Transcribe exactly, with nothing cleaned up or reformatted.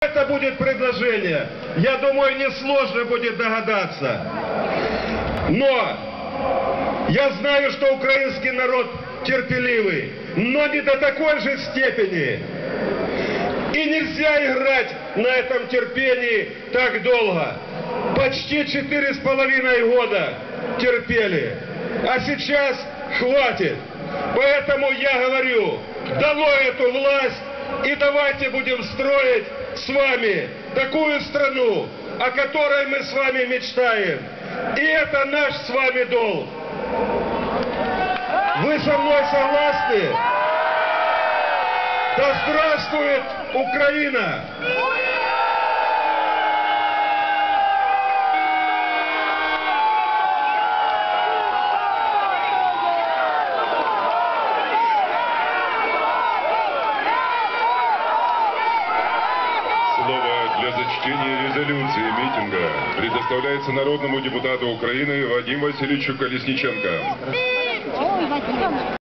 это будет предложение, я думаю, несложно будет догадаться. Но я знаю, что украинский народ терпеливый, но не до такой же степени. И нельзя играть на этом терпении так долго. Почти четыре с половиной года терпели, а сейчас хватит. Поэтому я говорю, долой эту власть, и давайте будем строить с вами такую страну, о которой мы с вами мечтаем. И это наш с вами долг. Вы со мной согласны? Да здравствует Украина! Слово для зачтения резолюции митинга предоставляется народному депутату Украины Вадиму Васильевичу Колесниченко.